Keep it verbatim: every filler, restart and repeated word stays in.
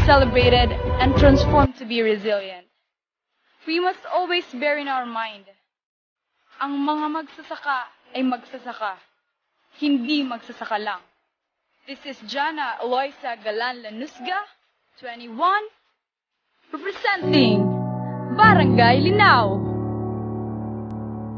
celebrated, and transformed to be resilient. We must always bear in our mind, ang mga magsasaka ay magsasaka, hindi magsasaka lang. This is Jana Eloisa Galan Lanusga, twenty-one, representing Barangay Linao.